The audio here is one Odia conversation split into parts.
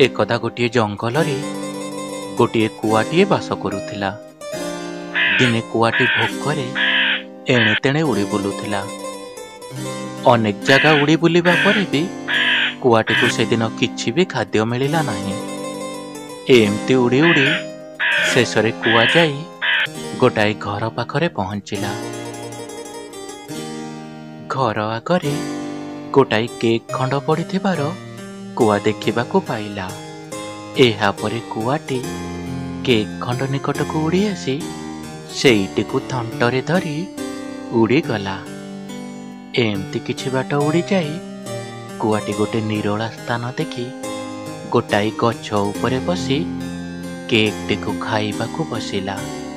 एकदा गोटे जंगल गोटे कुआटीए बास करुथिला। दिने कुआटी भोकरे एणे तेणे उड़ी बुलुथिला। अनेक जगह उड़ी बुलिबा परे भी कुआटी को से दिन किछि भी खाद्य मिलिला नाही। एमती उड़ी उड़ी शेषरे कुआ जाई गोटाए घर पाखरे पहुंचिला। घर आगरे गोटाए केक खंड पड़िथिबार कुआ देखिबाकू पाइला। एहा परे कुआटी केक खंड निकट को उड़ी आसी सेईटी को थंटरे धरी उड़ी गला। एमती किछि बाट उड़ी जाई कुआटी गोटे निरोला स्थान देखी गोटाए गछ उपरे बसी केक टी को खाइबाकू बसिला।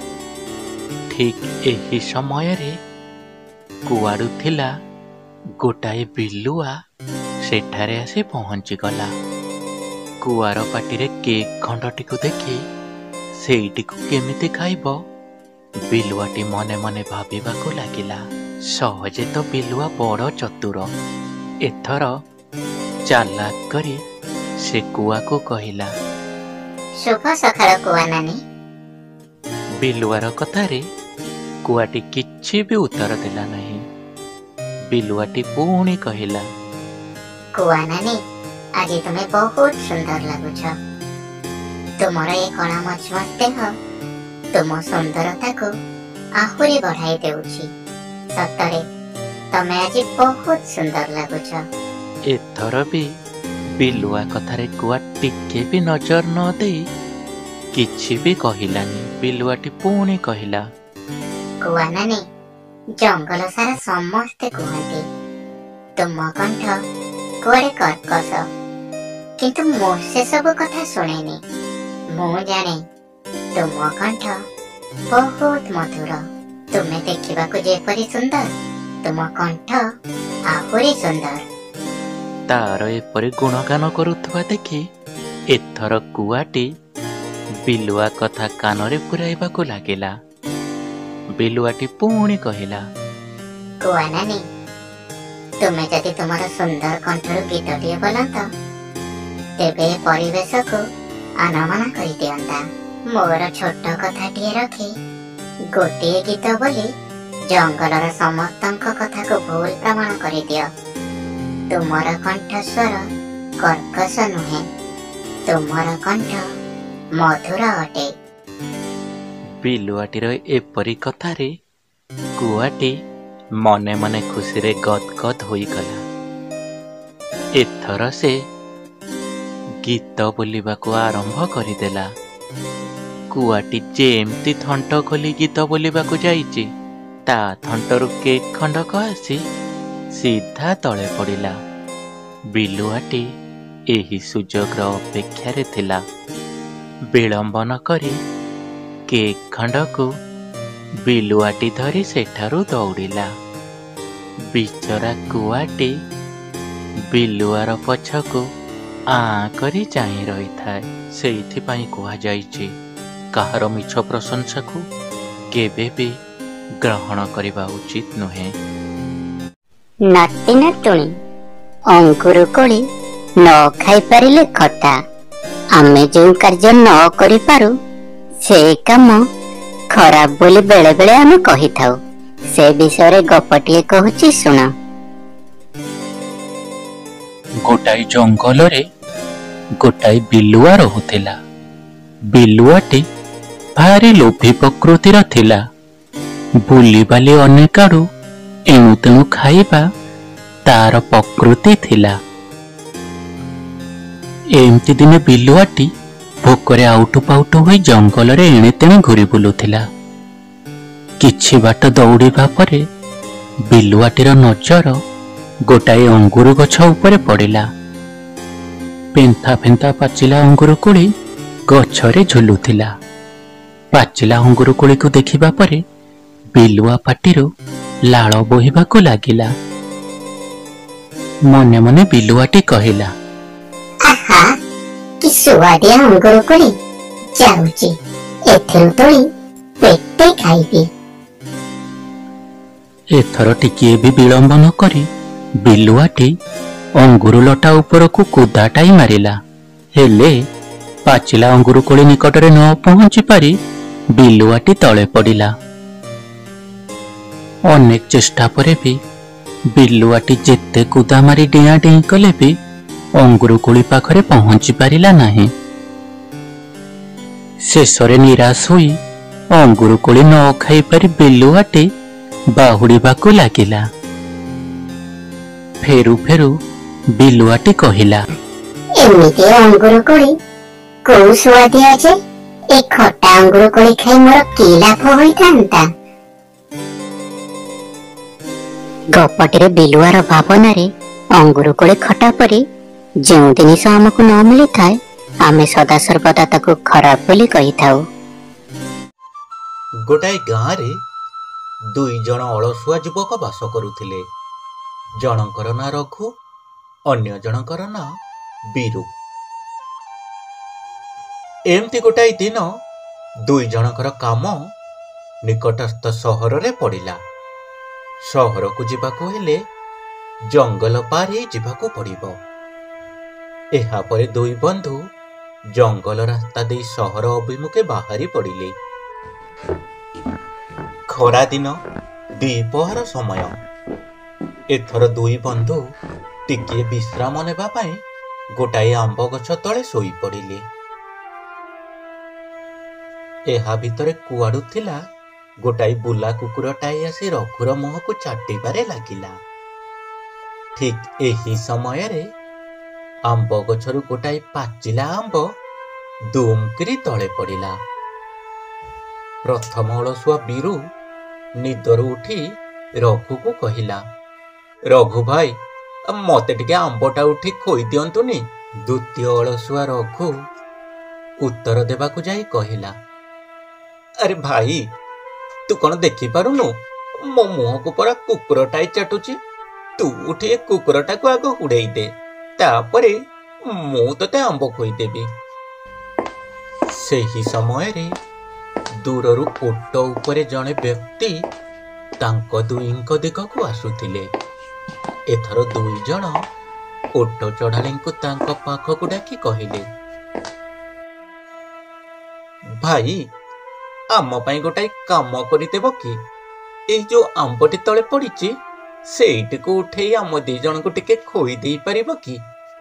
ठीक एही समय रे कुआडू थिला गोटाए बिलुआ सेठारे आसी पहुंची गला। कुआर पाटिरे केक खंडटी को देखी सेईटी को केमिति खाइबो बिलुआटी मने मने भाबिबाकू लागिला। सहजे तो बिलुआ बड़ चतुर। एथर चालाक करी से कुआ को कहिला, शुभ सखाळ कुआ नानी। बिलुआर कथारे कुआटी किछि भी उत्तर देला नहीं। बिलुआटी पुणी कहिला, कुआ नानी आज तुम्हें बहुत सुंदर लगुछ। तुमर ये कणा मचमच देह तुम सुंदरता को आहुरी बढ़ाई देउछि। सतरे तमे आज बहुत सुंदर लगुछ। एथर भी बिलुआ कथारे कुआ टिके भी नजर न देई किछि भी कहिलानी। बिलुआटी पुणी कहिला, कुआ नानी जंगल सारा समस्ते कहते तुम कंठ कुआड़े कर्कश, किंतु मो से सब कथा शुणेनी। मु जाने तुम कंठ बहुत मधुर। तुम्हें देखिबाकू जेपरी सुंदर तुम कंठ आहुरी सुंदर। तार एपरी गुणगान करुथवा देखी एथर कुआटी बिलुआ कथा कानरे पुराइबाकू लागिला। बिलुआटी पुणी कहिला, कुआ नानी तुम्हें जदि तुमर सुंदर कंठर गीतटिए बोलंत तेबे परिवेश को अनमना करि दियंता। मोर छोट कथाटिए रखी गोटे गीत बोली जंगलर समस्तंक कथा को भूल प्रमाण करि दियो। तुमर कंठ स्वर कर्कश नुहे, तुमर कंठ मधुर अटे। बिलुआटीर एपरी कथारे कुआटी मने मने खुशी रे गदगद होई गला। एथर से गीत बोलिबाकू आरंभ करिदेला। कुआटी जेमती थंट खोली गीत बोलिबाकू जाइछि ता थंटरू केक खंडक आसी सीधा तले पड़िला। बिलुआटी एही सुजोगर अपेक्षा रे थिला। विलंब न करी केक खंडकू बिलुआटी धरी सेठारू दौड़िला। बिचरा कुआटी बिलुआर पछकू आ करी चाहि रही थाए। सेइथिपाई कुहा जाइछि काहार मिछ प्रशंसा को केबे भी ग्रहण करिबा उचित नुहे। नाती नातुणी अंकुर कोली न खाई पारिले खटा। आमे जो कार्य न करि पारु से काम खराब बोली बेले बेले आमे कहि थाउ। से विषय रे गपटिए कहूची सुन। गोटाई जंगल रे गोटाई बिलुआ रहुथिला। बिलुआटी भारी लोभी प्रकृतिर थिला। बुली बाली अनेक आडू एणु तेणु खाइबा तार प्रकृति थिला। एमती दिने बिलुआटी भोकरे आउटु पाउटु होई जंगल रे एणे तेणे घुरी बुलुथिला। किछि बाट दौड़िबा परे बिलुआटीर नजर गोटाए अंगुर गछ उपरे पड़िला। पेंथा फेंथा पाचिला अंगुर कोली गछरे झुलुथिला। पाचिला अंगुर कोली को देखिबा परे बिलुआ पाटिरू लाळ बोहिबाकू लागिला। मने मने बिलुआटी कहिला, आहा कि सुवादिया अंगुर कोली जाउची एथिरु तोली पेटे खाइबी। एथर टिकिए भी विलंब न करी बिलुआटी अंगुर लटा उपरकू कुदाटाई मारिला ହେଲେ ପାଚିଲା ଅଙ୍ଗୁର କୋଳି ନିକଟରେ ନ ପହଞ୍ଚି ପାରି ବିଲୁଆଟି ତଳେ ପଡ଼ିଲା। ଅନେକ ଚେଷ୍ଟା ପରେ ବି ବିଲୁଆଟି ଯେତେ କୁଦା ମାରି ଡିଆଁ ଡେଇଁ କଲେ ବି ଅଙ୍ଗୁର କୋଳି ପାଖରେ ପହଞ୍ଚି ପାରିଲା ନାହିଁ। ଶେଷରେ ନିରାଶ ହୋଇ ଅଙ୍ଗୁର କୋଳି ନ ଖାଇପାରି ବିଲୁଆଟି ବାହୁଡ଼ିବାକୁ ଲାଗିଲା। ଫେରୁ ଫେରୁ ବିଲୁଆଟି କହିଲା, ଏମିତି ଅଙ୍ଗୁର କୋଳି କୋଉ ସୁଆଦିଆ ଯେ ଏ ଖଟା ଅଙ୍ଗୁର କୋଳି ଖାଇ ମୋର କି ଲାଭ ହୋଇଥାନ୍ତା। ଗପଟିରେ ବିଲୁଆର ଭାବନାରେ ଅଙ୍ଗୁର କୋଳି ଖଟା ପରି ଯେଉଁ ଜିନିଷ ଆମକୁ ନ ମିଳିଥାଏ ଆମେ ସଦାସର୍ବଦା ତାକୁ ଖରାପ ବୋଲି କହିଥାଉ। ଗୋଟାଏ ଗାଁରେ 2 ଜଣ ଅଳସୁଆ ଯୁବକ ବାସ କରୁଥିଲେ। ଜଣଙ୍କର ନାଁ ରଘୁ, ଅନ୍ୟ ଜଣଙ୍କର ନାଁ ବୀରୁ। ଏମିତି ଗୋଟାଏ ଦିନ 2 ଜଣଙ୍କର କାମ ନିକଟସ୍ଥ ସହରରେ ପଡ଼ିଲା। ସହରକୁ ଯିବାକୁ ହେଲେ ଜଙ୍ଗଲ ପାର ହେଇ ଯିବାକୁ ପଡ଼ିବ। ଏହାପରେ 2 ବନ୍ଧୁ ଜଙ୍ଗଲ ରାସ୍ତା ଦେଇ ସହର ଅଭିମୁଖେ ବାହାରି ପଡ଼ିଲେ। ଖରାଦିନ ଦ୍ୱିପହର ସମୟ। ଏଥର 2 ବନ୍ଧୁ ଟିକିଏ ବିଶ୍ରାମ ନେବା ପାଇଁ ଗୋଟାଏ ଆମ୍ବ ଗଛ ତଳେ ଶୋଇ ପଡ଼ିଲେ। ଏହା ଭିତରେ କୁଆଡ଼ୁ ଥିଲା ଗୋଟାଏ ବୁଲା କୁକୁରଟାଏ ଆସି ରଘୁର ମୁହଁକୁ ଚାଟିବାରେ ଲାଗିଲା। ଠିକ୍ ଏହି ସମୟରେ ଆମ୍ବ ଗଛରୁ ଗୋଟାଏ ପାଚିଲା ଆମ୍ବ ଦୁମ୍ କରି ତଳେ ପଡ଼ିଲା। ପ୍ରଥମ ଅଳସୁଆ ବୀରୁ ନିଦରୁ ଉଠି ରଘୁକୁ କହିଲା, ରଘୁ ଭାଇ, ମତେ ଟିକେ ଆମ୍ବଟା ଉଠି ଖୋଇ ଦିଅନ୍ତୁନି। ଦ୍ୱିତୀୟ ଅଳସୁଆ ରଘୁ ଉତ୍ତର ଦେବାକୁ ଯାଇ କହିଲା, ଆରେ ଭାଇ, ତୁ କଣ ଦେଖିପାରୁନୁ ମୋ ମୁହଁକୁ ପରା କୁକୁରଟାଏ ଚାଟୁଛି। ତୁ ଉଠି ଏ କୁକୁରଟାକୁ ଆଗ ଉଡ଼େଇ ଦେ, ତାପରେ ମୁଁ ତତେ ଆମ୍ବ ଖୋଇଦେବି। ସେହି ସମୟରେ ଦୂରରୁ ଓଟ ଉପରେ ଜଣେ ବ୍ୟକ୍ତି ତାଙ୍କ ଦୁହିଁଙ୍କ ଦିଗକୁ ଆସୁଥିଲେ। ଏଥର 2 ଜଣ ଓଟ ଚଢ଼ାଳୀଙ୍କୁ ତାଙ୍କ ପାଖକୁ ଡାକି କହିଲେ, ଭାଇ, ଆମ ପାଇଁ ଗୋଟାଏ କାମ କରିଦେବ କି? ଏଇ ଯୋଉ ଆମ୍ବଟି ତଳେ ପଡ଼ିଛି ସେଇଟିକୁ ଉଠେଇ ଆମ 2 ଜଣଙ୍କୁ ଟିକେ ଖୋଇ ଦେଇ ପାରିବ କି?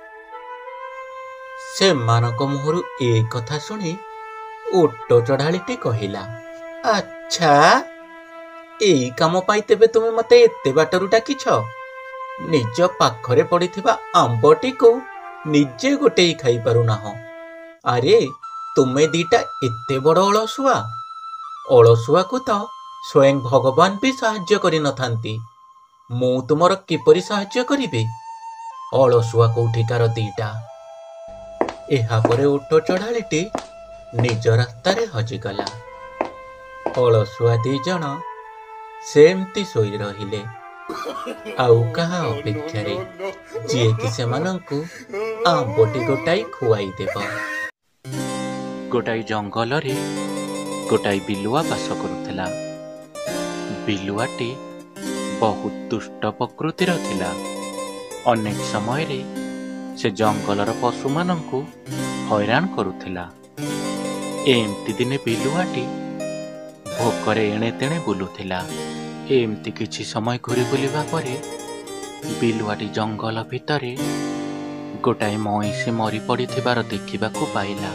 ସେମାନଙ୍କ ମୁହଁରୁ ଏ କଥା ଶୁଣି ଓଟ ଚଢ଼ାଳୀଟି କହିଲା, ଆଚ୍ଛା, ଏଇ କାମ ପାଇଁ ତେବେ ତୁମେ ମତେ ଏତେ ବାଟରୁ ଡାକିଛ? ନିଜ ପାଖରେ ପଡ଼ିଥିବା ଆମ୍ବଟିକୁ ନିଜେ ଗୋଟେଇ ଖାଇପାରୁନାହଁ। ଆରେ, ତୁମେ 2ଟା ଏତେ ବଡ଼ ଅଳସୁଆ। ଅଳସୁଆକୁ ତ ସ୍ୱୟଂ ଭଗବାନ ବି ସାହାଯ୍ୟ କରିନଥାନ୍ତି। ମୁଁ ତୁମର କିପରି ସାହାଯ୍ୟ କରିବି? ଅଳସୁଆ କୋଉଠିକାର 2ଟା। ଏହାପରେ ଓଟ ଚଢ଼ାଳୀଟି ନିଜ ରାସ୍ତାରେ ହଜିଗଲା। ଅଳସୁଆ 2 ଜଣ ସେମିତି ଶୋଇ ରହିଲେ, ଆଉ କାହା ଅପେକ୍ଷାରେ, ଯିଏକି ସେମାନଙ୍କୁ ଆମ୍ବଟି ଗୋଟାଇ ଖୁଆଇ ଦେବ। ଗୋଟାଏ ଜଙ୍ଗଲରେ ଗୋଟାଏ ବିଲୁଆ ବାସ କରୁଥିଲା। ବିଲୁଆଟି ବହୁତ ଦୁଷ୍ଟ ପ୍ରକୃତିର ଥିଲା। ଅନେକ ସମୟରେ ସେ ଜଙ୍ଗଲର ପଶୁମାନଙ୍କୁ ହଇରାଣ କରୁଥିଲା। ଏମିତି ଦିନେ ବିଲୁଆଟି ଭୋକରେ ଏଣେ ତେଣେ ବୁଲୁଥିଲା। ଏମିତି କିଛି ସମୟ ଘୁରି ବୁଲିବା ପରେ ବିଲୁଆଟି ଜଙ୍ଗଲ ଭିତରେ ଗୋଟାଏ ମଇଁଷି ମରି ପଡ଼ିଥିବାର ଦେଖିବାକୁ ପାଇଲା।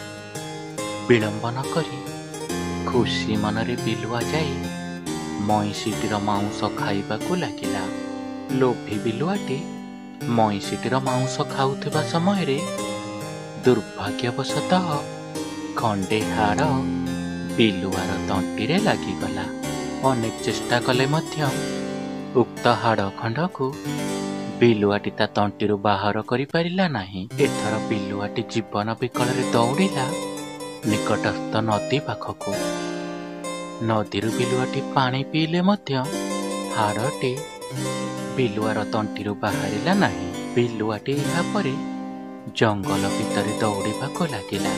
ବିଳମ୍ବ ନ କରି ଖୁସି ମନରେ ବିଲୁଆ ଯାଇ ମଇଁଷିଟିର ମାଉଁସ ଖାଇବାକୁ ଲାଗିଲା। ଲୋଭୀ ବିଲୁଆଟି ମଇଁଷିଟିର ମାଉଁସ ଖାଉଥିବା ସମୟରେ ଦୁର୍ଭାଗ୍ୟବଶତଃ ଖଣ୍ଡେ ହାଡ଼ ବିଲୁଆର ତଣ୍ଟିରେ ଲାଗିଗଲା। ଅନେକ ଚେଷ୍ଟା କଲେ ମଧ୍ୟ ଉକ୍ତ ହାଡ଼ ଖଣ୍ଡକୁ ବିଲୁଆଟି ତା ତଣ୍ଟିରୁ ବାହାର କରିପାରିଲା ନାହିଁ। ଏଥର ବିଲୁଆଟି ଜୀବନ ବିକଳରେ ଦୌଡ଼ିଲା ନିକଟସ୍ଥ ନଦୀ ପାଖକୁ। ନଦୀରୁ ବିଲୁଆଟି ପାଣି ପିଇଲେ ମଧ୍ୟ ହାଡ଼ଟି ବିଲୁଆର ତଣ୍ଟିରୁ ବାହାରିଲା ନାହିଁ। ବିଲୁଆଟି ଏହାପରେ ଜଙ୍ଗଲ ଭିତରେ ଦୌଡ଼ିବାକୁ ଲାଗିଲା।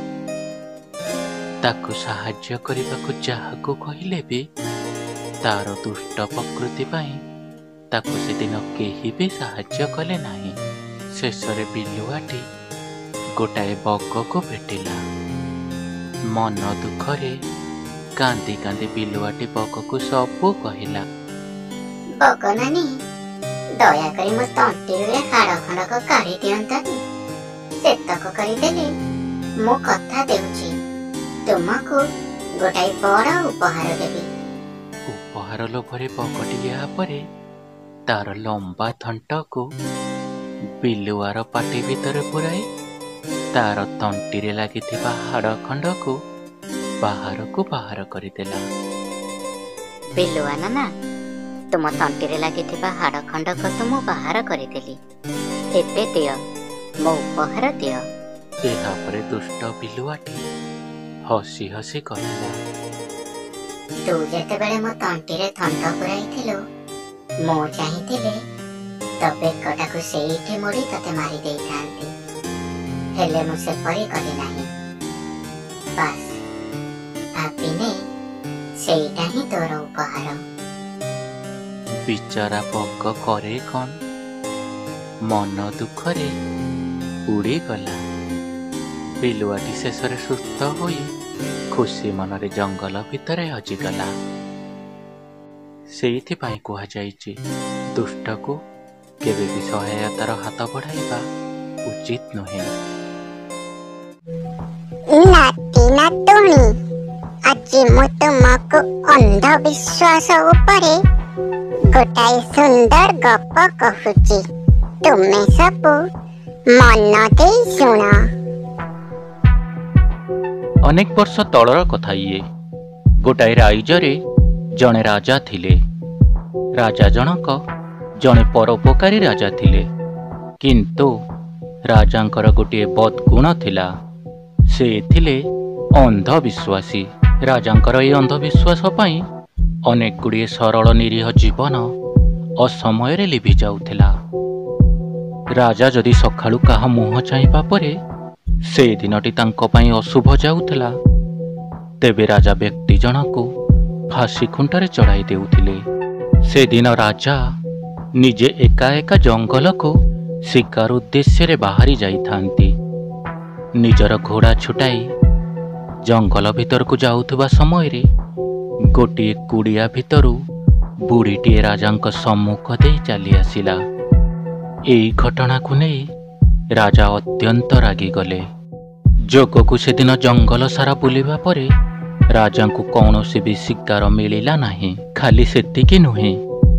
ତାକୁ ସାହାଯ୍ୟ କରିବାକୁ ଯାହାକୁ କହିଲେ ବି ତାର ଦୁଷ୍ଟ ପ୍ରକୃତି ପାଇଁ ତାକୁ ସେଦିନ କେହି ବି ସାହାଯ୍ୟ କଲେ ନାହିଁ। ଶେଷରେ ବିଲୁଆଟି ଗୋଟାଏ ବଗକୁ ଭେଟିଲା। ମନ ଦୁଃଖରେ କାନ୍ଦି କାନ୍ଦି ବିଲୁଆଟି ବଗକୁ ସବୁ କହିଲା। ବଗ ନାନୀ, ଦୟାକରି ମୋ ତଣ୍ଟିରେ ହାଡ଼ ଖଣ୍ଡକ କାଢି ଦିଅନ୍ତନି। ସେତକ କରିଦେଲେ ମୁଁ କଥା ଦେଉଛି, ତୁମକୁ ଗୋଟାଏ ବଡ଼ ଉପହାର ଦେବି। ଉପହାର ଲୋଭରେ ବଗଟି ଏହାପରେ ତାର ଲମ୍ବା ଥଣ୍ଟକୁ ବିଲୁଆର ପାଟି ଭିତରେ ପୁରାଇ ତାର ତଣ୍ଟିରେ ଲାଗିଥିବା ହାଡ଼ ଖଣ୍ଡକୁ ବାହାରକୁ ବାହାର କରିଦେଲା। ବିଲୁଆ ନାନା, ତୁମ ତଣ୍ଟିରେ ଲାଗିଥିବା ହାଡ଼ ଖଣ୍ଡକ ତ ମୁଁ ବାହାର କରିଦେଲି। ଏବେ ଦିଅ, ମୋ ଉପହାର ଦିଅ। ଏହାପରେ ଦୁଷ୍ଟ ବିଲୁଆଟି ହସି ହସି କହିଲା, ତୁ ଯେତେବେଳେ ମୋ ତଣ୍ଟିରେ ଥଣ୍ଟ ପୁରାଇଥିଲୁ, ମୁଁ ଚାହିଁଥିଲେ ତୋ ବେକଟାକୁ ସେଇଠି ମୋଡ଼ି ତତେ ମାରି ଦେଇଥାନ୍ତି, ହେଲେ ମୁଁ ସେପରି କଲି ନାହିଁ। ବାସ୍, ଭାବିନେ ସେଇଟା ହିଁ ତୋର ଉପହାର। ବିଚାରା ବଗ କରେ କଣ, ମନ ଦୁଃଖରେ ଉଡ଼ିଗଲା। ବିଲୁଆଟି ଶେଷରେ ସୁସ୍ଥ ହୋଇ ଖୁସି ମନରେ ଜଙ୍ଗଲ ଭିତରେ ହଜିଗଲା। ସେଇଥିପାଇଁ କୁହାଯାଇଛି, ଦୁଷ୍ଟକୁ କେବେ ବି ସହାୟତାର ହାତ ବଢ଼ାଇବା ଉଚିତ ନୁହେଁ। ନାତି ନାତୁଣୀ, ଆଜି ମୁଁ ତୁମକୁ ଅନ୍ଧବିଶ୍ୱାସ ଉପରେ ଗୋଟାଏ ସୁନ୍ଦର ଗପ କହୁଛି। ତୁମେ ସବୁ ମନ ଦେଇ ଶୁଣ। ଅନେକ ବର୍ଷ ତଳର କଥା ଇଏ। ଗୋଟାଏ ରାଇଜରେ ଜଣେ ରାଜା ଥିଲେ। ରାଜା ଜଣକ ଜଣେ ପରୋପକାରୀ ରାଜା ଥିଲେ, କିନ୍ତୁ ରାଜାଙ୍କର ଗୋଟିଏ ବଦଗୁଣ ଥିଲା। ସେ ଥିଲେ ଅନ୍ଧବିଶ୍ୱାସୀ। ରାଜାଙ୍କର ଏହି ଅନ୍ଧବିଶ୍ୱାସ ପାଇଁ ଅନେକ ଗୁଡ଼ିଏ ସରଳ ନିରୀହ ଜୀବନ ଅସମୟରେ ଲିଭି ଯାଉଥିଲା। ରାଜା ଯଦି ସକାଳୁ କାହା ମୁହଁ ଚାହିଁବା ପରେ ସେ ଦିନଟି ତାଙ୍କ ପାଇଁ ଅଶୁଭ ଯାଉଥିଲା, ତେବେ ରାଜା ବ୍ୟକ୍ତି ଜଣକୁ ଫାଶୀ ଖୁଣ୍ଟରେ ଚଢ଼ାଇ ଦେଉଥିଲେ। ସେଦିନ ରାଜା ନିଜେ ଏକା ଏକା ଜଙ୍ଗଲକୁ ଶିକାର ଉଦ୍ଦେଶ୍ୟରେ ବାହାରି ଯାଇଥାନ୍ତି। ନିଜର ଘୋଡ଼ା ଛୁଟାଇ ଜଙ୍ଗଲ ଭିତରକୁ ଯାଉଥିବା ସମୟରେ ଗୋଟିଏ କୁଡ଼ିଆ ଭିତରୁ ବୁଢ଼ୀଟିଏ ରାଜାଙ୍କ ସମ୍ମୁଖ ଦେଇ ଚାଲି ଆସିଲା। ଏହି ଘଟଣାକୁ ନେଇ ରାଜା ଅତ୍ୟନ୍ତ ରାଗିଗଲେ। ଯୋଗକୁ ସେଦିନ ଜଙ୍ଗଲ ସାରା ବୁଲିବା ପରେ ରାଜାଙ୍କୁ କୌଣସି ବି ଶିକାର ମିଳିଲା ନାହିଁ। ଖାଲି ସେତିକି ନୁହେଁ,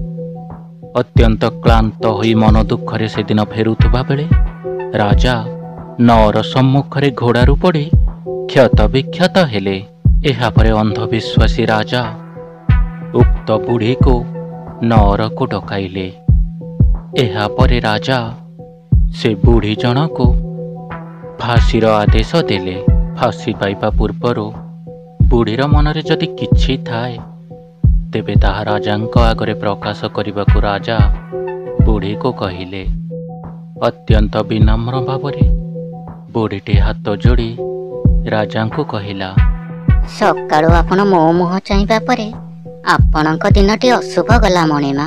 ଅତ୍ୟନ୍ତ କ୍ଳାନ୍ତ ହୋଇ ମନ ଦୁଃଖରେ ସେଦିନ ଫେରୁଥିବା ବେଳେ ରାଜା ନଅର ସମ୍ମୁଖରେ ଘୋଡ଼ାରୁ ପଡ଼ି କ୍ଷତ ବିକ୍ଷତ ହେଲେ। ଏହାପରେ ଅନ୍ଧବିଶ୍ୱାସୀ ରାଜା ଉକ୍ତ ବୁଢ଼ୀକୁ ନଅରକୁ ଡକାଇଲେ। ଏହାପରେ ରାଜା ସେ ବୁଢ଼ୀ ଜଣକୁ ଫାଶୀର ଆଦେଶ ଦେଲେ। ଫାଶୀ ପାଇବା ପୂର୍ବରୁ ବୁଢ଼ୀର ମନରେ ଯଦି କିଛି ଥାଏ, ତେବେ ତାହା ରାଜାଙ୍କ ଆଗରେ ପ୍ରକାଶ କରିବାକୁ ରାଜା ବୁଢ଼ୀକୁ କହିଲେ। ଅତ୍ୟନ୍ତ ବିନମ୍ର ଭାବରେ ବୁଢ଼ୀଟି ହାତ ଯୋଡ଼ି ରାଜାଙ୍କୁ କହିଲା, ସକାଳୁ ଆପଣ ମୋ ମୁହଁ ଚାହିଁବା ପରେ ଆପଣଙ୍କ ଦିନଟି ଅଶୁଭ ଗଲା ମଣିମା।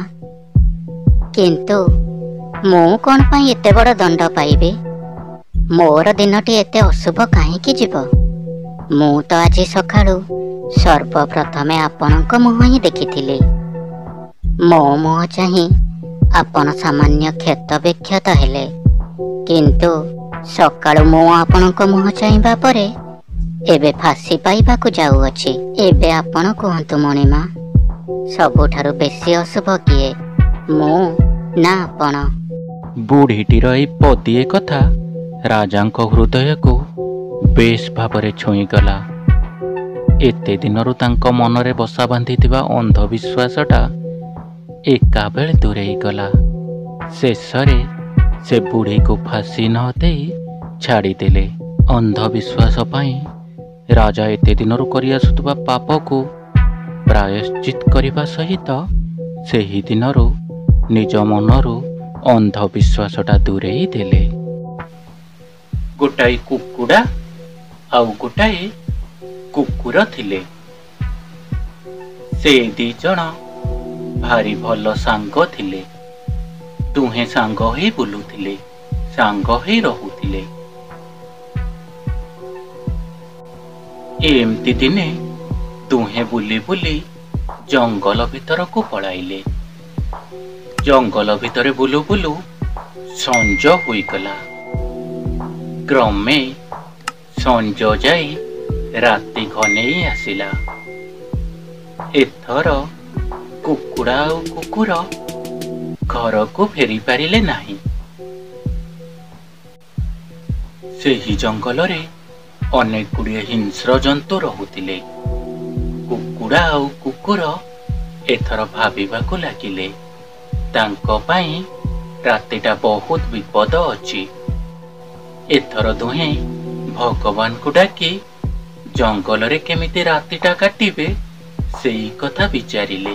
କିନ୍ତୁ ମୁଁ କ'ଣ ପାଇଁ ଏତେ ବଡ଼ ଦଣ୍ଡ ପାଇବି? ମୋର ଦିନଟି ଏତେ ଅଶୁଭ କାହିଁକି ଯିବ? ମୁଁ ତ ଆଜି ସକାଳୁ ସର୍ବପ୍ରଥମେ ଆପଣଙ୍କ ମୁହଁ ହିଁ ଦେଖିଥିଲି। ମୋ ମୁହଁ ଚାହିଁ ଆପଣ ସାମାନ୍ୟ କ୍ଷତ ବିକ୍ଷତ ହେଲେ, କିନ୍ତୁ ସକାଳୁ ମୁଁ ଆପଣଙ୍କ ମୁହଁ ଚାହିଁବା ପରେ ଏବେ ଫାଶୀ ପାଇବାକୁ ଯାଉଅଛି। ଏବେ ଆପଣ କୁହନ୍ତୁ ମଣିମା, ସବୁଠାରୁ ବେଶୀ ଅଶୁଭ କିଏ, ମୁଁ ନା ଆପଣ? ବୁଢ଼ୀଟିର ଏହି ପଦିଏ କଥା ରାଜାଙ୍କ ହୃଦୟକୁ ବେଶ ଭାବରେ ଛୁଇଁଗଲା। ଏତେ ଦିନରୁ ତାଙ୍କ ମନରେ ବସା ବାନ୍ଧିଥିବା ଅନ୍ଧବିଶ୍ୱାସଟା ଏକାବେଳେ ଦୂରେଇ ଗଲା। ଶେଷରେ ସେ ବୁଢ଼ୀକୁ ଫାଶୀ ନ ଦେଇ ଛାଡ଼ିଦେଲେ। ଅନ୍ଧବିଶ୍ୱାସ ପାଇଁ ରାଜା ଏତେ ଦିନରୁ କରିଆସୁଥିବା ପାପକୁ ପ୍ରାୟଶ୍ଚିତ କରିବା ସହିତ ସେହି ଦିନରୁ ନିଜ ମନରୁ ଅନ୍ଧବିଶ୍ୱାସଟା ଦୂରେଇ ଦେଲେ। ଗୋଟାଏ କୁକୁଡ଼ା ଆଉ ଗୋଟାଏ କୁକୁର ଥିଲେ। ସେ ଦି ଜଣ ଭାରି ଭଲ ସାଙ୍ଗ ଥିଲେ। ଦୁହେଁ ସାଙ୍ଗ ହୋଇ ବୁଲୁଥିଲେ, ସାଙ୍ଗ ହୋଇ ରହୁଥିଲେ। ଏମିତି ଦିନେ ଦୁହେଁ ବୁଲି ବୁଲି ଜଙ୍ଗଲ ଭିତରକୁ ପଳାଇଲେ। ଜଙ୍ଗଲ ଭିତରେ ବୁଲୁ ବୁଲୁ ସଞ୍ଜ ହୋଇଗଲା। କ୍ରମେ ସଞ୍ଜ ଯାଇ ରାତି ଘନେଇ ଆସିଲା। ଏଥର କୁକୁଡ଼ା ଆଉ କୁକୁର ଘରକୁ ଫେରି ପାରିଲେ ନାହିଁ। ସେହି ଜଙ୍ଗଲରେ ଅନେକ ଗୁଡ଼ିଏ ହିଂସ୍ର ଜନ୍ତୁ ରହୁଥିଲେ। କୁକୁଡ଼ା ଆଉ କୁକୁର ଏଥର ଭାବିବାକୁ ଲାଗିଲେ, ତାଙ୍କ ପାଇଁ ରାତିଟା ବହୁତ ବିପଦ ଅଛି। ଏଥର ଦୁହେଁ ଭଗବାନଙ୍କୁ ଡାକି ଜଙ୍ଗଲରେ କେମିତି ରାତିଟା କାଟିବେ ସେଇ କଥା ବିଚାରିଲେ।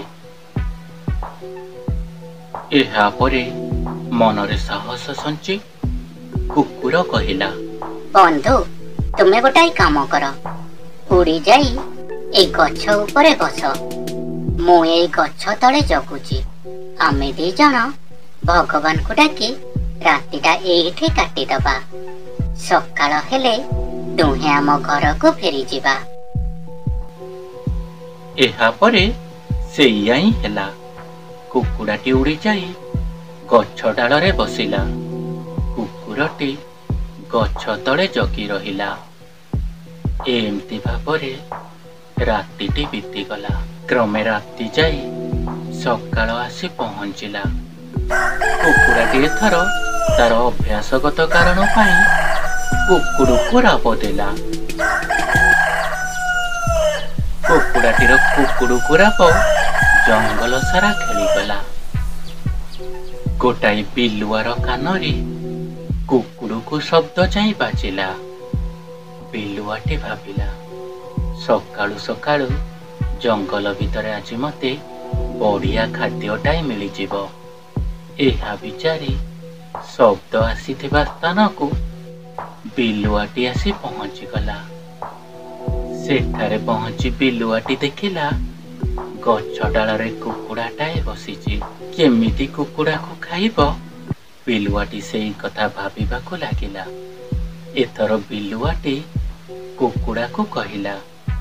ଏହାପରେ ମନରେ ସାହସ ସଞ୍ଚି କୁକୁର କହିଲା, ବନ୍ଧୁ, ତୁମେ ଗୋଟାଏ କାମ କର, ଉଡ଼ି ଯାଇ ଏ ଗଛ ଉପରେ ବସ। ମୁଁ ଏଇ ଗଛ ତଳେ ଜଗୁଛି। ଆମେ ଦି ଜଣ ଭଗବାନଙ୍କୁ ଡାକି ରାତିଟା ଏଇଠି କାଟିଦବା। ସକାଳ ହେଲେ ଦୁହେଁ ଆମ ଘରକୁ ଫେରିଯିବା। ଏହାପରେ ସେଇଆ ହିଁ ହେଲା। କୁକୁଡ଼ାଟି ଉଡ଼ି ଯାଇ ଗଛ ଡାଳରେ ବସିଲା। କୁକୁରଟି ଗଛ ତଳେ ଜଗି ରହିଲା। ଏମିତି ଭାବରେ ରାତିଟି ବିତିଗଲା। କ୍ରମେ ରାତି ଯାଇ ସକାଳ ଆସି ପହଞ୍ଚିଲା। କୁକୁଡ଼ାଟି ଏଥର ତାର ଅଭ୍ୟାସଗତ କାରଣ ପାଇଁ କୁକୁରକୁ ରାବ ଦେଲା। କୁକୁଡ଼ାଟିର କୁକୁଡ଼କୁ ରାବ ଜଙ୍ଗଲ ସାରା ଖେଳିଗଲା। ଗୋଟାଏ ବିଲୁଆର କାନରେ କୁକୁଡ଼କୁ ଶବ୍ଦ ଯାଇ ବାଜିଲା। ବିଲୁଆଟି ଭାବିଲା, ସକାଳୁ ସକାଳୁ ଜଙ୍ଗଲ ଭିତରେ ଆଜି ମତେ ବଢ଼ିଆ ଖାଦ୍ୟଟାଏ ମିଳିଯିବ। ଏହା ବିଚାରି ଶବ୍ଦ ଆସିଥିବା ସ୍ଥାନକୁ ବିଲୁଆଟି ଆସି ପହଞ୍ଚିଗଲା। ସେଠାରେ ପହଞ୍ଚି ବିଲୁଆଟି ଦେଖିଲା ଗଛ ଡାଳରେ କୁକୁଡ଼ାଟାଏ ବସିଛି। କେମିତି କୁକୁଡ଼ାକୁ ଖାଇବ ବିଲୁଆଟି ସେଇ କଥା ଭାବିବାକୁ ଲାଗିଲା। ଏଥର ବିଲୁଆଟି କୁକୁଡ଼ାକୁ କହିଲା,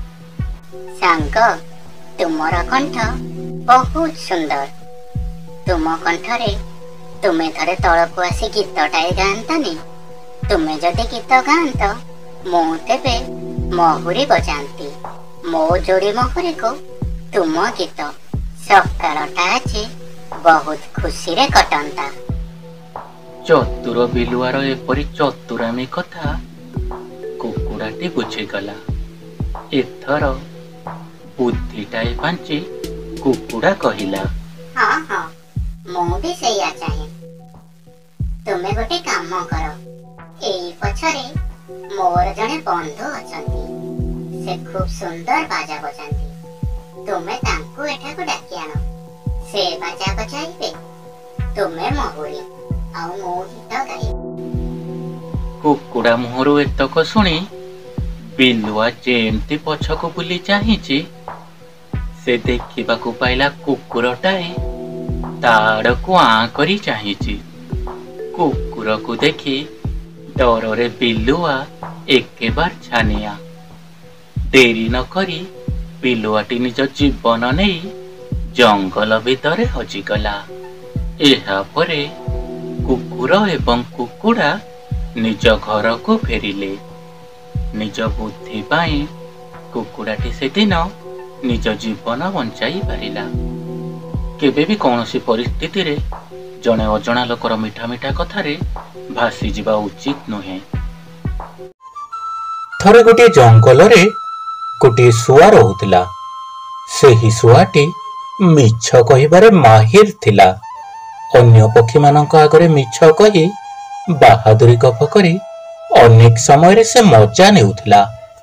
ସାଙ୍ଗ, ତୁମର କଣ୍ଠ ବହୁତ ସୁନ୍ଦର। ତୁମ କଣ୍ଠରେ ତୁମେ ଥରେ ତଳକୁ ଆସି ଗୀତଟାଏ ଗାଆନ୍ତନି। ତୁମେ ଯଦି ଗୀତ ଗାଆନ୍ତ, ମୁଁ ତେବେ ମହୁରୀ ବଜାନ୍ତି। ମୋ ଯୋଡ଼ି ମହୁରୀକୁ ତୁମ ଗୀତ ସକାଳଟା ଆଜି ବହୁତ ଖୁସିରେ କଟନ୍ତା। ଚତୁର ବିଲୁଆର ଏପରି ଚତୁରାମୀ କଥା କୁକୁଡ଼ାଟି ବୁଝିଗଲା। ଏଥର ବୁଦ୍ଧିଟାଏ ପାଞ୍ଚି କୁକୁଡ଼ା କହିଲା, ହଁ ହଁ, ମୁଁ ବି ସେଇଆ ଚାହେଁ। ତୁମେ ଗୋଟେ କାମ କର, ଏଇ ପଛରେ ମୋର ଜଣେ ବନ୍ଧୁ ଅଛନ୍ତି। ସେ ଖୁବ୍ ସୁନ୍ଦର ବାଜା ବଜାନ୍ତି। ତୁମେ ତାଙ୍କୁ ଏଠାକୁ ଡାକି ଆଣ। ସେ ବାଜା ବଜାଇବେ, ତୁମେ ମହୁରୀ ଆଉ ମୁଁ ଗୀତ ଗାଇବି। କୁକୁଡ଼ା ମୁହଁରୁ ଏତକ ଶୁଣି ବିଲୁଆ ଯେମିତି ପଛକୁ ବୁଲି ଚାହିଁଛି, ସେ ଦେଖିବାକୁ ପାଇଲା କୁକୁରଟାଏ ତା ଆଡ଼କୁ ଆଁ କରି ଚାହିଁଛି। କୁକୁରକୁ ଦେଖି ଡରରେ ବିଲୁଆ ଏକେବାର ଛାନିଆ। ଡେରି ନ କରି ବିଲୁଆଟି ନିଜ ଜୀବନ ନେଇ ଜଙ୍ଗଲ ଭିତରେ ହଜିଗଲା। ଏହାପରେ କୁକୁର ଏବଂ କୁକୁଡ଼ା ନିଜ ଘରକୁ ଫେରିଲେ। ନିଜ ବୁଦ୍ଧି ପାଇଁ କୁକୁଡ଼ାଟି ସେଦିନ ନିଜ ଜୀବନ ବଞ୍ଚାଇ ପାରିଲା। କେବେ ବି କୌଣସି ପରିସ୍ଥିତିରେ ଜଣେ ଅଜଣା ଲୋକର ମିଠା ମିଠା କଥାରେ ଭାସିଯିବା ଉଚିତ ନୁହେଁ। ଥରେ ଗୋଟିଏ ଜଙ୍ଗଲରେ ଗୋଟିଏ ଶୁଆ ରହୁଥିଲା। ସେହି ଶୁଆଟି ମିଛ କହିବାରେ ମାହିର ଥିଲା। ଅନ୍ୟ ପକ୍ଷୀମାନଙ୍କ ଆଗରେ ମିଛ କହି ବାହାଦୁରୀ ଗପ କରି ଅନେକ ସମୟରେ ସେ ମଜା ନେଉଥିଲା।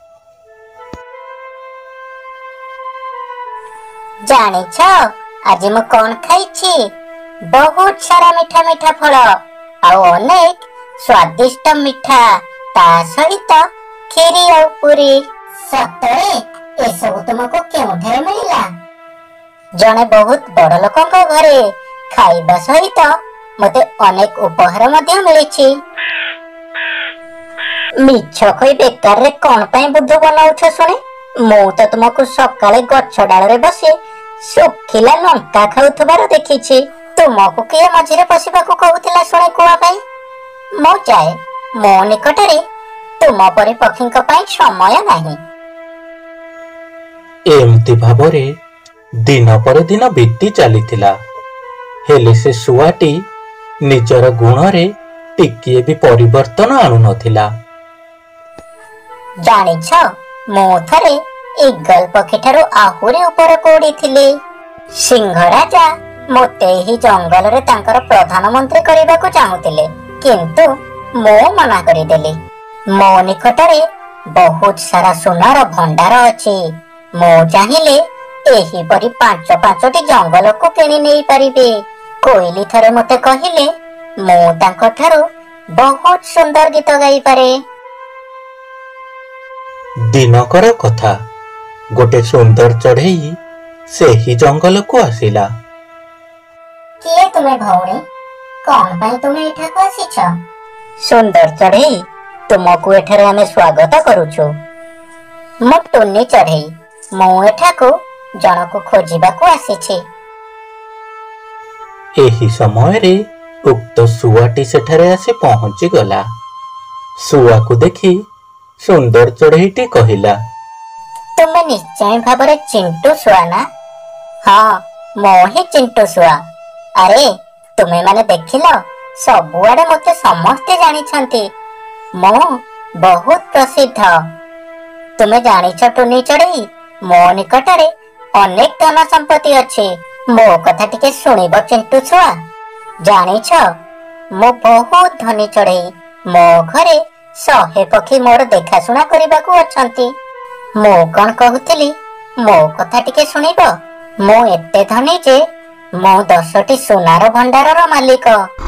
ଜାଣିଛ ଆଜି ମୁଁ କଣ ଖାଇଛି? ବହୁତ ସାରା ମିଠା ମିଠା ଫଳ ଆଉ ଅନେକ ସ୍ୱାଦିଷ୍ଟ ମିଠା, ତା ସହିତ କ୍ଷୀରି ଆଉ ପୁରୀ। ସତରେ ଏସବୁ ତୁମକୁ କେଉଁଠାରେ ମିଳିଲା? ଜଣେ ବହୁତ ବଡ଼ ଲୋକଙ୍କ ଘରେ ଖାଇବା ସହିତ ମୋତେ ଅନେକ ଉପହାର ମଧ୍ୟ ମିଳିଛି। ମିଛ କହି ବେକାରରେ କଣ ପାଇଁ ବୁଦ୍ଧୁ ବନାଉଛ ଶୁଣି? ମୁଁ ତ ତୁମକୁ ସକାଳେ ଗଛ ଡାଳରେ ବସି ଶୁଖିଲା ଲଙ୍କା ଖାଉଥିବାର ଦେଖିଛି। ତୁମକୁ କିଏ ମଝିରେ ପଶିବାକୁ କହୁଥିଲା ଶୁଣେ କୁଆ ପାଇଁ? ମୁଁ ଯାଏ, ମୋ ନିକଟରେ ତୁମ ପରି ପକ୍ଷୀଙ୍କ ପାଇଁ ସମୟ ନାହିଁ। ଏମିତି ଭାବରେ ଦିନ ପରେ ଦିନ ବିତି ଚାଲିଥିଲା। ହେଲେ ସେ ଶୁଆଟି ନିଜର ଗୁଣରେ ଟିକିଏ ବି ପରିବର୍ତ୍ତନ ଆଣୁନଥିଲା। ଜାଣିଛ, ମୁଁ ଥରେ ଇଗଲ ପକ୍ଷୀ ଠାରୁ ଆହୁରି ଉପରକୁ ଉଡ଼ିଥିଲି। ସିଂହ ରାଜା ମୋତେ ଏହି ଜଙ୍ଗଲରେ ତାଙ୍କର ପ୍ରଧାନମନ୍ତ୍ରୀ କରିବାକୁ ଚାହୁଁଥିଲେ, କିନ୍ତୁ ମୁଁ ମନା କରିଦେଲି। ମୋ ନିକଟରେ ବହୁତ ସାରା ସୁନାର ଭଣ୍ଡାର ଅଛି। ମୁଁ ଚାହିଁଲେ ଏହିପରି 5-5ଟି ଜଙ୍ଗଲକୁ କିଣି ନେଇ ପାରିବି। କୋଇଲି ଥରେ ମୋତେ କହିଲେ, ମୁଁ ତାଙ୍କ ଠାରୁ ବହୁତ ସୁନ୍ଦର ଗୀତ ଗାଇପାରେ। ଦିନକର କଥା, ଗୋଟେ ସୁନ୍ଦର ଚଢ଼େଇ ସେହି ଜଙ୍ଗଲକୁ ଆସିଲା। କିଏ ତୁମେ ଭଉଣୀ? କଣ ପାଇଁ ତୁମେ ଏଠାକୁ ଆସିଛ? ସୁନ୍ଦର ଚଢ଼େଇ, ତୁମକୁ ଏଠାରେ ଆମେ ସ୍ୱାଗତ କରୁଛୁ। ମୁଁ ଟୁନି ଚଢ଼େଇ, ମୁଁ ଏଠାକୁ ଜଣକୁ ଖୋଜିବାକୁ ଆସିଛି। ଏହି ସମୟରେ ଉକ୍ତ ଶୁଆଟି ସେଠାରେ ଆସି ପହଞ୍ଚିଗଲା। ଶୁଆକୁ ଦେଖି ସୁନ୍ଦର ଚଢ଼େଇଟି କହିଲା, ତୁମେ ନିଶ୍ଚୟ ଭାବରେ ଚିଣ୍ଟୁ ଶୁଆ ନା? ହଁ, ମୁଁ ହିଁ ଚିଣ୍ଟୁ ଶୁଆ। ଆରେ, ତୁମେ ମାନେ ଦେଖିଲ, ସବୁଆଡେ ମୋତେ ସମସ୍ତେ ଜାଣିଛନ୍ତି। ମୁଁ ବହୁତ ପ୍ରସିଦ୍ଧ। ତୁମେ ଜାଣିଛ ଟୁନି ଚଢ଼େଇ, ମୋ ନିକଟରେ ଅନେକ ଧନ ସମ୍ପତ୍ତି ଅଛି। ମୋ କଥା ଟିକେ ଶୁଣିବ ଚିଣ୍ଟୁ ଶୁଆ। ଜାଣିଛ, ମୁଁ ବହୁତ ଧନୀ ଚଢ଼େଇ। ମୋ ଘରେ 100 ପକ୍ଷୀ ମୋର ଦେଖାଶୁଣା କରିବାକୁ ଅଛନ୍ତି। ମୁଁ କଣ କହୁଥିଲି, ମୋ କଥା ଟିକେ ଶୁଣିବ? ମୁଁ ଏତେ ଧନୀ ଯେ ମୁଁ 10ଟି ସୁନାର ଭଣ୍ଡାରର ମାଲିକ।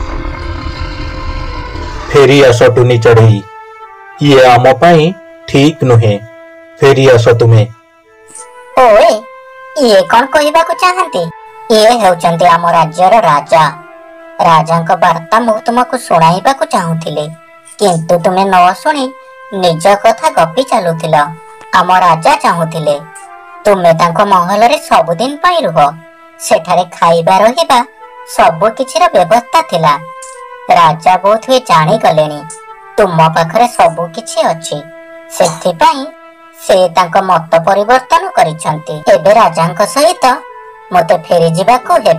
ଫେରି ଆସ ଟୁନି ଚଢ଼େଇ, ଇଏ ଆମ ପାଇଁ ଠିକ ନୁହେଁ। ଫେରି ଆସ ତୁମେ। ଓଏ, ଇଏ କଣ କହିବାକୁ ଚାହାନ୍ତି? ଇଏ ହେଉଛନ୍ତି ଆମ ରାଜ୍ୟର ରାଜା। ରାଜାଙ୍କ ବାର୍ତ୍ତା ମୁଁ ତୁମକୁ ଶୁଣାଇବାକୁ ଚାହୁଁଥିଲି, କିନ୍ତୁ ତୁମେ ନ ଶୁଣି ନିଜ କଥା ଗପି ଚାଲୁଥିଲ। ଆମ ରାଜା ଚାହୁଁଥିଲେ ତୁମେ ତାଙ୍କ ମହଲରେ ସବୁଦିନ ପାଇଁ ରୁହ। ସେଠାରେ ଖାଇବା ରହିବା ସବୁ କିଛିର ବ୍ୟବସ୍ଥା ଥିଲା। ରାଜା ବୋଧହୁଏ ଜାଣିଗଲେଣି ତୁମ ପାଖରେ ସବୁ କିଛି ଅଛି, ସେଥିପାଇଁ ସେ ତାଙ୍କ ମତ ପରିବର୍ତ୍ତନ କରିଛନ୍ତି। ଏବେ ରାଜାଙ୍କ ସହିତ ମୋତେ ଫେରିଯିବାକୁ ହେବ।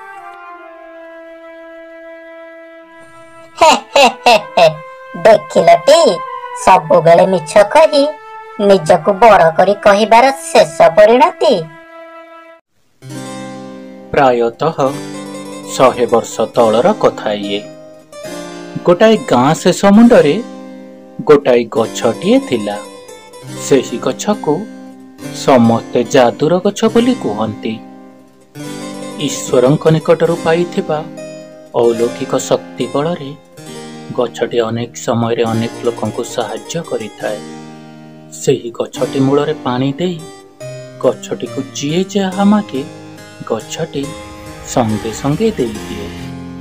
ଦେଖିଲଟି, ସବୁବେଳେ ମିଛ କହି ନିଜକୁ ବଡ଼ କରି କହିବାର ଶେଷ ପରିଣତି। ପ୍ରାୟତଃ 100 ବର୍ଷ ତଳର କଥା ଇଏ। ଗୋଟାଏ ଗାଁ ଶେଷ ମୁଣ୍ଡରେ ଗୋଟାଏ ଗଛଟିଏ ଥିଲା। ସେହି ଗଛକୁ ସମସ୍ତେ ଯାଦୁର ଗଛ ବୋଲି କୁହନ୍ତି। ଈଶ୍ୱରଙ୍କ ନିକଟରୁ ପାଇଥିବା ଅଲୌକିକ ଶକ୍ତି ବଳରେ ଗଛଟି ଅନେକ ସମୟରେ ଅନେକ ଲୋକଙ୍କୁ ସାହାଯ୍ୟ କରିଥାଏ। ସେହି ଗଛଟି ମୂଳରେ ପାଣି ଦେଇ ଗଛଟିକୁ ଯିଏ ଯାହା ମାଗେ ଗଛଟି ସଙ୍ଗେ ସଙ୍ଗେ ଦେଇଦିଏ।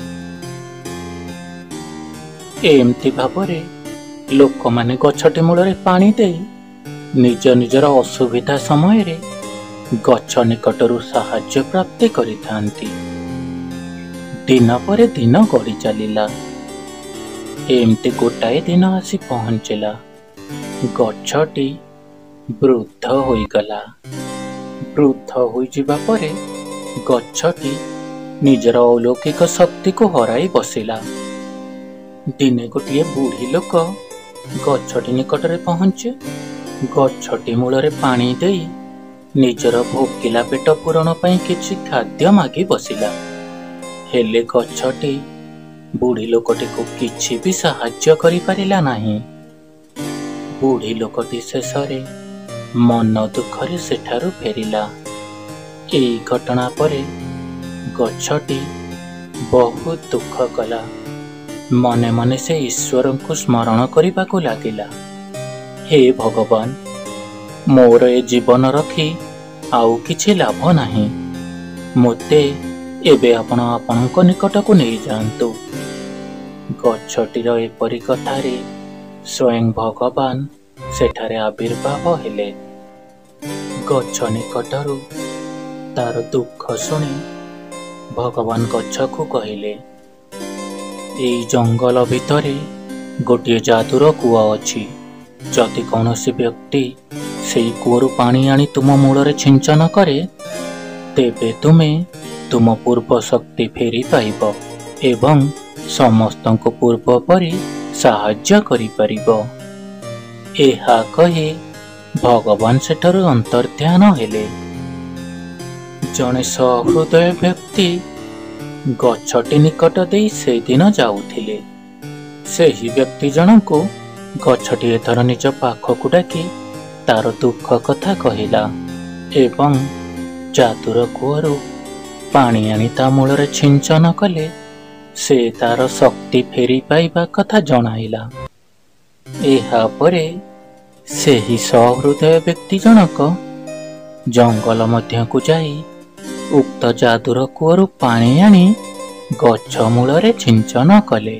ଏମିତି ଭାବରେ ଲୋକମାନେ ଗଛଟି ମୂଳରେ ପାଣି ଦେଇ ନିଜ ନିଜର ଅସୁବିଧା ସମୟରେ ଗଛ ନିକଟରୁ ସାହାଯ୍ୟ ପ୍ରାପ୍ତି କରିଥାନ୍ତି। ଦିନ ପରେ ଦିନ ଗଡ଼ି ଚାଲିଲା। ଏମିତି ଗୋଟାଏ ଦିନ ଆସି ପହଞ୍ଚିଲା। ଗଛଟି ବୃଦ୍ଧ ହୋଇଗଲା। ବୃଦ୍ଧ ହୋଇଯିବା ପରେ ଗଛଟି ନିଜର ଅଲୌକିକ ଶକ୍ତିକୁ ହରାଇ ବସିଲା। ଦିନେ ଗୋଟିଏ ବୁଢ଼ୀ ଲୋକ ଗଛଟି ନିକଟରେ ପହଞ୍ଚି ଗଛଟି ମୂଳରେ ପାଣି ଦେଇ ନିଜର ଭୋକିଲା ପେଟ ପୂରଣ ପାଇଁ କିଛି ଖାଦ୍ୟ ମାଗି ବସିଲା। ହେଲେ ଗଛଟି ବୁଢ଼ୀ ଲୋକଟିକୁ କିଛି ବି ସାହାଯ୍ୟ କରିପାରିଲା ନାହିଁ। ବୁଢ଼ୀ ଲୋକଟି ଶେଷରେ ମନ ଦୁଃଖରେ ସେଠାରୁ ଫେରିଲା। ଏହି ଘଟଣା ପରେ ଗଛଟି ବହୁତ ଦୁଃଖ କଲା। ମନେ ମନେ ସେ ଈଶ୍ୱରଙ୍କୁ ସ୍ମରଣ କରିବାକୁ ଲାଗିଲା। ହେ ଭଗବାନ, ମୋର ଏ ଜୀବନ ରଖି ଆଉ କିଛି ଲାଭ ନାହିଁ। ମୋତେ ଏବେ ଆପଣ ଆପଣଙ୍କ ନିକଟକୁ ନେଇଯାଆନ୍ତୁ। ଗଛଟିର ଏପରି କଥାରେ ସ୍ୱୟଂ ଭଗବାନ ସେଠାରେ ଆବିର୍ଭାବ ହେଲେ। ଗଛ ନିକଟରୁ ତାର ଦୁଃଖ ଶୁଣି ଭଗବାନ ଗଛକୁ କହିଲେ, ଏଇ ଜଙ୍ଗଲ ଭିତରେ ଗୋଟିଏ ଯାଦୁର କୂଅ ଅଛି। ଯଦି କୌଣସି ବ୍ୟକ୍ତି ସେଇ କୂଅରୁ ପାଣି ଆଣି ତୁମ ମୂଳରେ ଛିଞ୍ଚନ କରେ, ତେବେ ତୁମେ ତୁମ ପୂର୍ବ ଶକ୍ତି ଫେରି ପାଇବ ଏବଂ ସମସ୍ତଙ୍କୁ ପୂର୍ବ ପରି ସାହାଯ୍ୟ କରିପାରିବ। ଏହା କହି ଭଗବାନ ସେଠାରୁ ଅନ୍ତର୍ଧ୍ୟାନ ହେଲେ। ଜଣେ ସହୃଦୟ ବ୍ୟକ୍ତି ଗଛଟି ନିକଟ ଦେଇ ସେଦିନ ଯାଉଥିଲେ। ସେହି ବ୍ୟକ୍ତି ଜଣଙ୍କୁ ଗଛଟି ଏଥର ନିଜ ପାଖକୁ ଡାକି ତାର ଦୁଃଖ କଥା କହିଲା ଏବଂ ଯାଦୁର କୂଅରୁ ପାଣି ଆଣି ତା ମୂଳରେ ଛିଞ୍ଚନ କଲେ ସେ ତାର ଶକ୍ତି ଫେରି ପାଇବା କଥା ଜଣାଇଲା। ଏହାପରେ ସେହି ସହୃଦୟ ବ୍ୟକ୍ତି ଜଣକ ଜଙ୍ଗଲ ମଧ୍ୟକୁ ଯାଇ ଉକ୍ତ ଯାଦୁର କୂଅରୁ ପାଣି ଆଣି ଗଛ ମୂଳରେ ଛିଞ୍ଚନ କଲେ।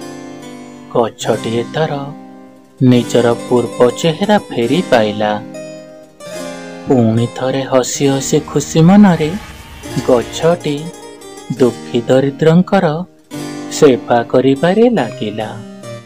ଗଛଟିଏ ତାର ନିଜର ପୂର୍ବ ଚେହେରା ଫେରି ପାଇଲା। ପୁଣି ଥରେ ହସି ହସି ଖୁସି ମନରେ ଗଛଟି ଦୁଃଖୀ ଦରିଦ୍ରଙ୍କର ସେବା କରିବାରେ ଲାଗିଲା।